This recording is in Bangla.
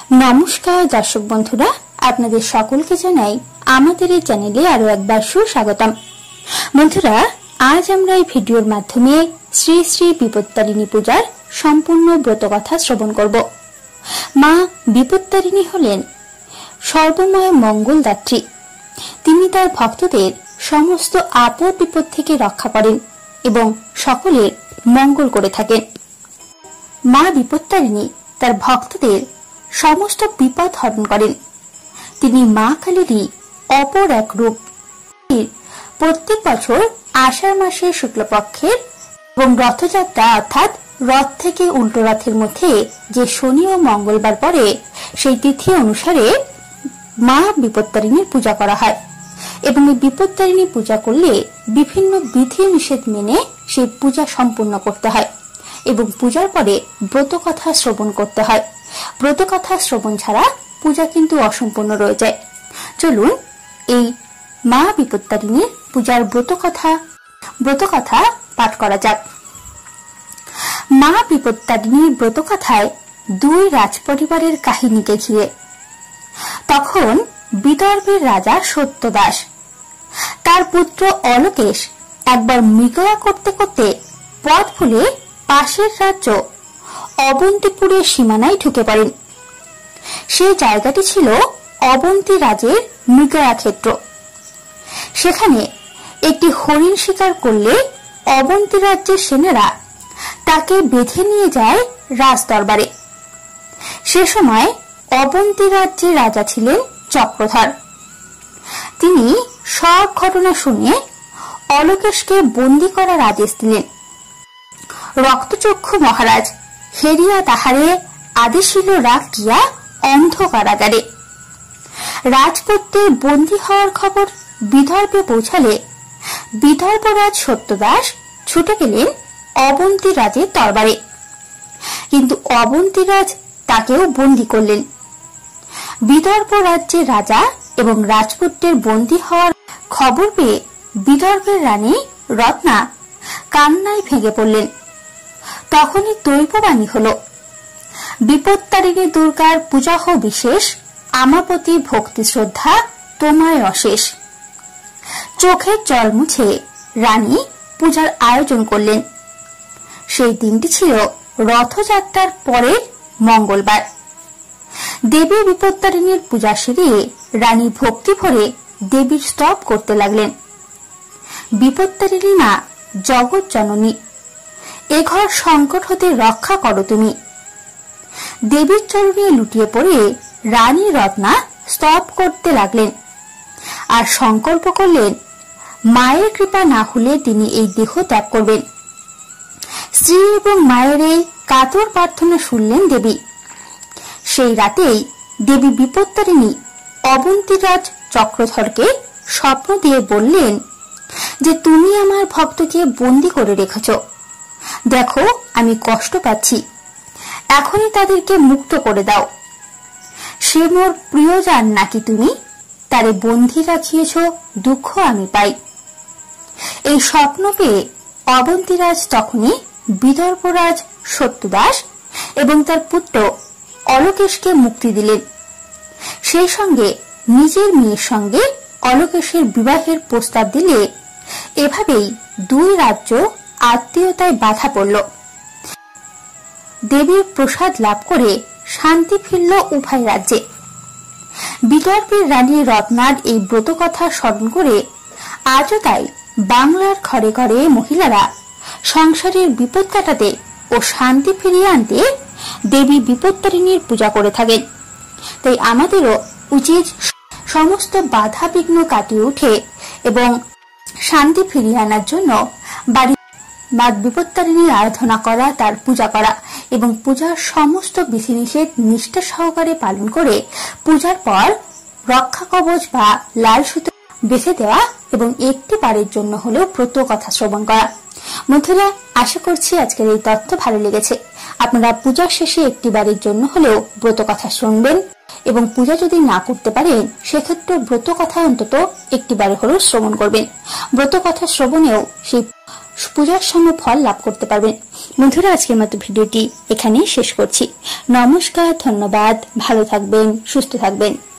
নমস্কার দর্শক বন্ধুরা, আপনাদের সকলকে জানাই আমাদের এই চ্যানেলে আরো একবার সুস্বাগতম। বন্ধুরা, আজ আমরা এই ভিডিওর মাধ্যমে শ্রী শ্রী বিপত্তারিণী পূজার সম্পূর্ণ ব্রতকথা শ্রবণ করব। মা বিপত্তারিণী হলেন সর্বময় মঙ্গলদাত্রী। তিনি তার ভক্তদের সমস্ত আপদ বিপদ থেকে রক্ষা করেন এবং সকলের মঙ্গল করে থাকেন। মা বিপত্তারিণী তার ভক্তদের সমস্ত বিপদ হরণ করেন। তিনি মা কালীরই অপর এক রূপ। প্রত্যেক বছর আষাঢ় মাসের শুক্লপক্ষের এবং রথযাত্রা অর্থাৎ রথ থেকে উল্টো রথের মধ্যে যে শনি ও মঙ্গলবার পরে সেই তিথি অনুসারে মা বিপত্তারিণীর পূজা করা হয় এবং এই বিপত্তারিণী পূজা করলে বিভিন্ন বিধি নিষেধ মেনে সেই পূজা সম্পূর্ণ করতে হয় এবং পূজার পরে ব্রতকথা শ্রবণ করতে হয়। ব্রতকথা শ্রবণ ছাড়া পূজা কিন্তু অসম্পূর্ণ রয়ে যায়। চলুন এই মা বিপত্তারিণীর পূজার ব্রতকথা পাঠ করা যাক। মা বিপত্তারিণীর ব্রতকথায় দুই রাজপরিবারের কাহিনীকে ঘিরে। তখন বিদর্ভের রাজা সত্যদাস তার পুত্র অলোকেশ একবার মৃগয়া করতে করতে পথ ভুলে পাশের রাজ্য অবন্তিপুরের সীমানায় ঢুকে পড়েন। সেই জায়গাটি ছিল অবন্তী রাজের মৃগয়া ক্ষেত্র। সেখানে একটি হরিণ শিকার করলে অবন্তী রাজ্যের সেনারা তাকে বেঁধে নিয়ে যায় রাজ দরবারে। সে সময় অবন্তী রাজ্যের রাজা ছিলেন চক্রধর। তিনি সব ঘটনা শুনে অলোকেশকে বন্দী করার আদেশ দিলেন। রক্তচক্ষু মহারাজ হেরিয়া তাহারে আদেশিল রাখিয়া অন্ধ কারাগারে। রাজপুত্রের বন্দী হওয়ার খবর বিদর্ভে পৌঁছালে বিদর্ভরাজ সত্যদাস ছুটে গেলেন অবন্তী রাজের দরবারে, কিন্তু অবন্তীরাজ তাকেও বন্দী করলেন। বিদর্ভ রাজ্যের রাজা এবং রাজপুত্রের বন্দী হওয়ার খবর পেয়ে বিদর্ভের রানী রত্না কান্নায় ভেঙে পড়লেন। তখনই দৈববাণী হল, বিপত্তারিণী দুর্গার পূজা হো বিশেষ, আমার প্রতি ভক্তি শ্রদ্ধা তোমায় অশেষ। চোখের জল মুছে রানী পূজার আয়োজন করলেন। সেই দিনটি ছিল রথযাত্রার পরের মঙ্গলবার। দেবী বিপত্তারিণীর পূজা সেরে রানী ভক্তি ভরে দেবীর স্তব করতে লাগলেন। বিপত্তারিণী মা জগৎ জননী, এ ঘর সংকট হতে রক্ষা করো তুমি। দেবীর চরণে লুটিয়ে পড়ে রানী রত্না স্তব করতে লাগলেন আর সংকল্প করলেন, মায়ের কৃপা না হলে তিনি এই দেহ ত্যাগ করবেন। স্ত্রী এবং মায়ের এই কাতর প্রার্থনা শুনলেন দেবী। সেই রাতেই দেবী বিপত্তারিণী অবন্তীরাজ চক্রধরকে স্বপ্ন দিয়ে বললেন যে, তুমি আমার ভক্তকে বন্দী করে রেখেছ। দেখো আমি কষ্ট পাচ্ছি, এখনই তাদেরকে মুক্ত করে দাও। সে মোর প্রিয়জন নাকি তুমি, তারে বন্দী রাখিয়েছ, দুঃখ আমি পাই। এই স্বপ্ন পেয়ে অবন্তীরাজ তখনই বিদর্ভরাজ সত্যদাস এবং তার পুত্র অলোকেশকে মুক্তি দিলেন। সেই সঙ্গে নিজের মেয়ের সঙ্গে অলোকেশের বিবাহের প্রস্তাব দিলে এভাবেই দুই রাজ্য আত্মীয়তায় বাধা পড়ল। দেবীর প্রসাদ লাভ করে শান্তি ফিরল উভয় রাজ্যে। বিদর্ভের রানী রত্নার এই ব্রতকথা স্মরণ করে আজও তাই বাংলার ঘরে ঘরে মহিলারা সংসারের বিপদ কাটাতে ও শান্তি ফিরিয়ে আনতে দেবী বিপত্তারিণীর পূজা করে থাকেন। তাই আমাদেরও উচিত সমস্ত বাধা বিঘ্ন কাটিয়ে উঠে এবং শান্তি ফিরিয়ে আনার জন্য বাড়ি মা বিপত্তারিণীর আরাধনা করা, তার পূজা করা এবং পূজার সমস্ত বিধিনিষেধ নিষ্ঠা সহকারে পালন করে পূজার পর রক্ষা কবচ বা লাল সুতো বেঁধে দেওয়া এবং একটি বারের জন্য হলেও ব্রত কথা শ্রবণ করা। বন্ধুরা, আশা করছি আজকের এই তথ্য ভালো লেগেছে। আপনারা পূজার শেষে একটি বারের জন্য হলেও ব্রত কথা শুনবেন এবং পূজা যদি না করতে পারেন সেক্ষেত্রে ব্রত কথা অন্তত একটি বারে হলেও শ্রবণ করবেন। ব্রত কথা শ্রবণেও সেই পূজার সময় ফল লাভ করতে পারবেন। বন্ধুরা, আজকের মতো ভিডিওটি এখানেই শেষ করছি। নমস্কার, ধন্যবাদ, ভালো থাকবেন, সুস্থ থাকবেন।